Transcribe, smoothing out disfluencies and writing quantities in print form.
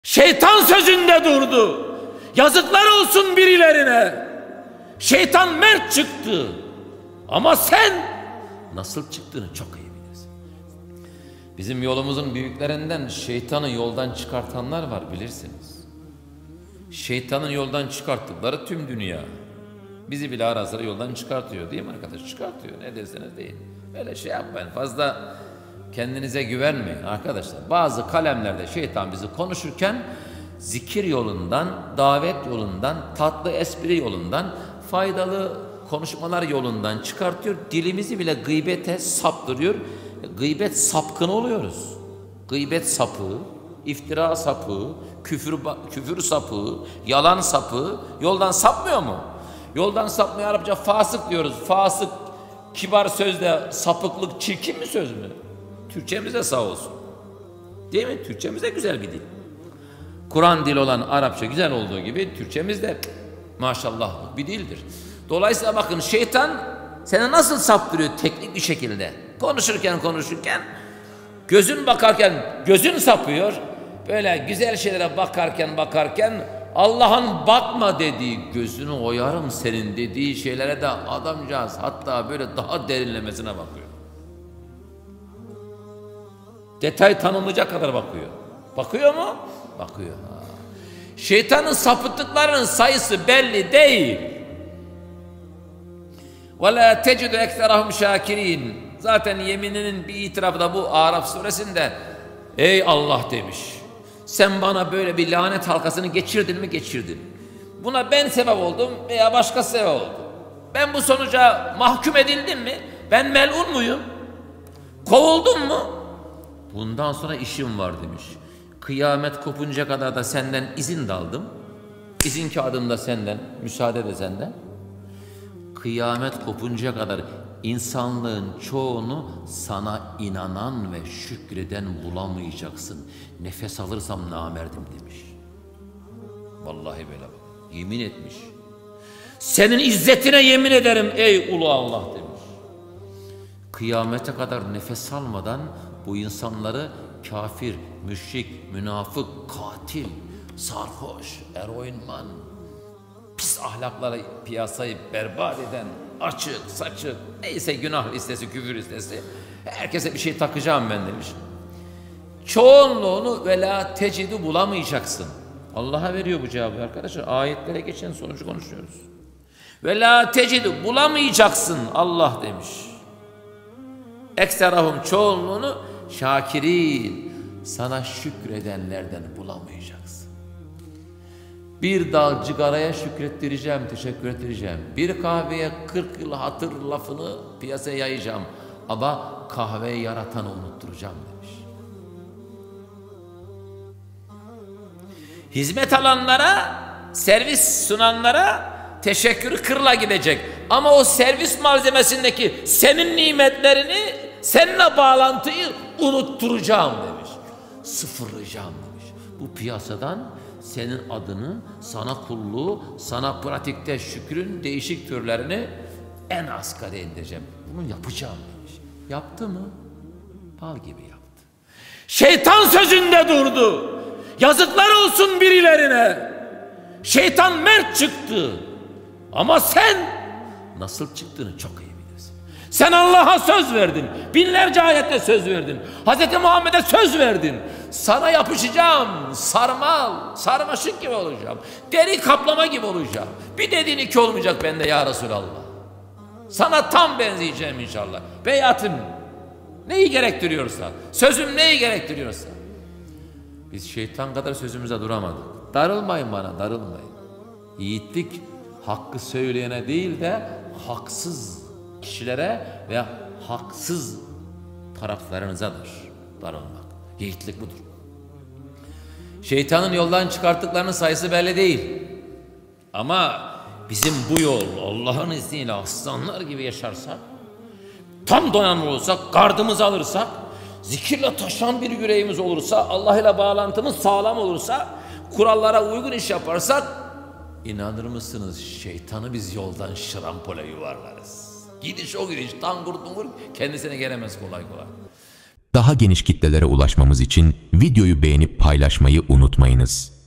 Şeytan sözünde durdu. Yazıklar olsun birilerine. Şeytan mert çıktı. Ama sen nasıl çıktığını çok iyi bilirsin. Bizim yolumuzun büyüklerinden şeytanı yoldan çıkartanlar var, bilirsiniz. Şeytanın yoldan çıkarttıkları tüm dünya. Bizi bile ara sıra yoldan çıkartıyor, değil mi arkadaş? Çıkartıyor, ne derseniz deyin. Böyle şey yapmayın, fazla kendinize güvenmeyin arkadaşlar. Bazı kalemlerde şeytan bizi konuşurken zikir yolundan, davet yolundan, tatlı espri yolundan, faydalı konuşmalar yolundan çıkartıyor. Dilimizi bile gıybete saptırıyor. Gıybet sapkını oluyoruz. Gıybet sapığı, iftira sapığı, küfür sapığı, yalan sapığı yoldan sapmıyor mu? Yoldan sapmıyor, Arapça fasık diyoruz. Fasık kibar sözde, sapıklık çirkin mi söz mü? Türkçemiz de sağ olsun. Değil mi? Türkçemiz de güzel bir dil. Kur'an dil olan Arapça güzel olduğu gibi Türkçemiz de maşallah bir dildir. Dolayısıyla bakın, şeytan seni nasıl saptırıyor teknik bir şekilde. Konuşurken gözün bakarken gözün sapıyor. Böyle güzel şeylere bakarken Allah'ın bakma dediği, gözünü oyarım senin dediği şeylere de adamcağız hatta böyle daha derinlemesine bakıyor. Detay tanımlayacak kadar bakıyor. Bakıyor mu? Bakıyor. Şeytanın sapıttıklarının sayısı belli değil. وَلَا تَجِدُ اَكْتَرَهُمْ شَاكِرِينَ. Zaten yemininin bir itirafı da bu Araf suresinde. Ey Allah demiş, sen bana böyle bir lanet halkasını geçirdin mi? Geçirdin. Buna ben sebep oldum veya başkası sebep oldu. Ben bu sonuca mahkum edildim mi? Ben melun muyum? Kovuldum mu? Bundan sonra işim var demiş. Kıyamet kopunca kadar da senden izin de aldım. İzin kağıdım da senden, müsaade de senden. Kıyamet kopunca kadar insanlığın çoğunu sana inanan ve şükreden bulamayacaksın. Nefes alırsam namerdim demiş. Vallahi böyle bak. Yemin etmiş. Senin izzetine yemin ederim ey ulu Allah demiş. Kıyamete kadar nefes almadan bu insanları kafir, müşrik, münafık, katil, sarhoş, eroinman, pis ahlaklara piyasayı berbat eden, açık, saçık, neyse günah listesi, küfür listesi, herkese bir şey takacağım ben demiş. Çoğunluğunu ve la tecidu bulamayacaksın. Allah'a veriyor bu cevabı arkadaşlar. Ayetlere geçen sonucu konuşuyoruz. Ve la tecidu bulamayacaksın Allah demiş. Ekserahum çoğunluğunu şakirin, sana şükredenlerden bulamayacaksın. Bir dal cigaraya şükrettireceğim, teşekkür ettireceğim. Bir kahveye 40 yıl hatır lafını piyasaya yayacağım. Ama kahveyi yaratanı unutturacağım demiş. Hizmet alanlara, servis sunanlara teşekkür kırla gidecek. Ama o servis malzemesindeki senin nimetlerini, seninle bağlantıyı unutturacağım demiş. Sıfırlayacağım demiş. Bu piyasadan senin adını, sana kulluğu, sana pratikte şükrün değişik türlerini en asgari indireceğim. Bunu yapacağım demiş. Yaptı mı? Bal gibi yaptı. Şeytan sözünde durdu. Yazıklar olsun birilerine. Şeytan mert çıktı. Ama sen nasıl çıktığını çok iyi bilirsin. Sen Allah'a söz verdin. Binlerce ayette söz verdin. Hz. Muhammed'e söz verdin. Sana yapışacağım. Sarmal, sarmaşık gibi olacağım. Deri kaplama gibi olacağım. Bir dediğin iki olmayacak bende ya Resulallah. Sana tam benzeyeceğim inşallah. Beyatım neyi gerektiriyorsa, sözüm neyi gerektiriyorsa. Biz şeytan kadar sözümüze duramadık. Darılmayın bana, darılmayın. Yiğitlik hakkı söyleyene değil de haksız kişilere veya haksız taraflarınızadır darılmak. Yiğitlik budur. Şeytanın yoldan çıkarttıklarının sayısı belli değil. Ama bizim bu yol Allah'ın izniyle aslanlar gibi yaşarsak, tam donanımlı olursak, gardımızı alırsak, zikirle taşan bir yüreğimiz olursa, Allah ile bağlantımız sağlam olursa, kurallara uygun iş yaparsak, İnanır mısınız şeytanı biz yoldan şarampole yuvarlarız. Gidiş o gidiş tangur tungur kendisine gelemez kolay kolay. Daha geniş kitlelere ulaşmamız için videoyu beğenip paylaşmayı unutmayınız.